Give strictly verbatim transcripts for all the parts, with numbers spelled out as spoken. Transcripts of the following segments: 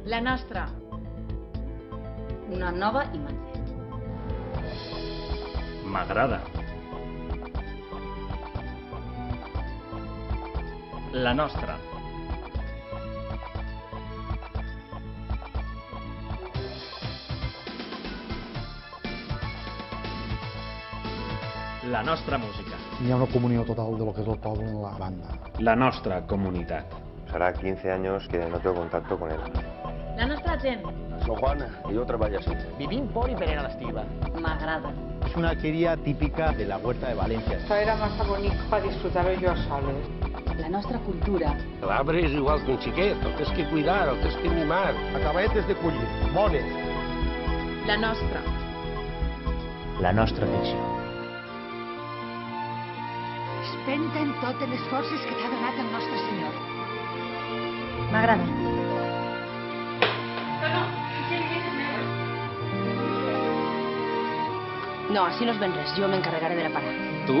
La nostra. Una nova imatge. M'agrada. La nostra. La nostra música. Hi ha una comunió total de lo que és el poble en la banda. La nostra comunitat. Será quince años que no tengo contacto con él. La nostra gent. Soy Juan y yo trabajo así. Vivim por i per a l'estiva. M'agrada. Es una quería típica de la Huerta de Valencia. Esto era más bonito para disfrutarlo yo soles. La nostra cultura. L'arbre és igual que un xiquet, el tens que cuidar, el tens que mimar. Acabetes de collir, bones. La nostra. La nostra ficció. Espenta en totes les forces que t'ha donat el nostre Senyor. M'agrada. No, així no es ven res. Jo m'encarregaré de la parada. Tu?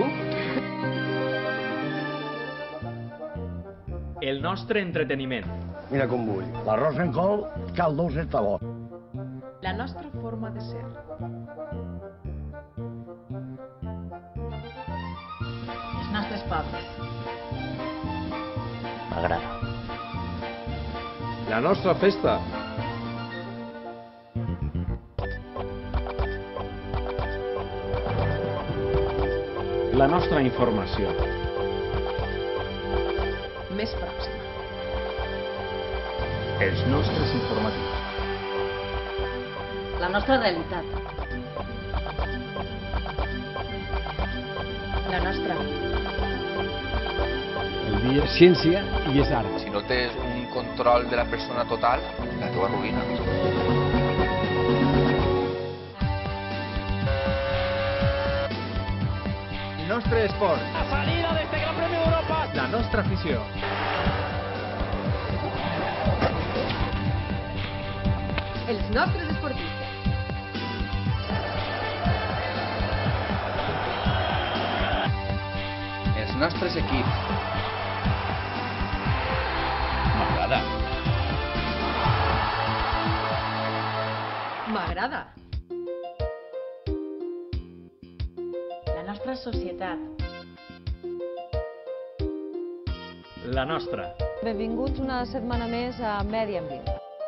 El nostre entreteniment. Mira com vull. L'arròs en col, caldós està bo. La nostra forma de ser. Els nostres pobles. M'agrada. La nostra festa. La nostra informació. Més pròxima. Els nostres informatius. La nostra realitat. La nostra. El dia és ciència i és art. Si no tens un control de la persona total, la teva ruïna. El nostre esport. La salida d'este Gran Premi d'Europa. La nostra afició. Els nostres esportistes. Els nostres equips. M'agrada. M'agrada. La nostra societat. La nostra. Benvinguts una setmana més a Medi Ambient.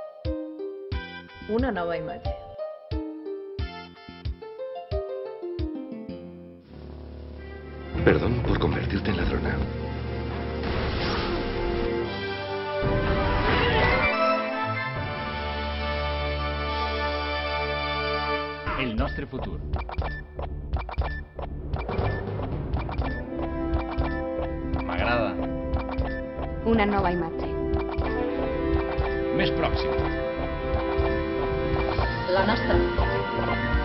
Una nova imatge. Perdón por convertirte en ladrona. El nostre futur. M'agrada. Una nova imatge. Més pròxim. La nostra.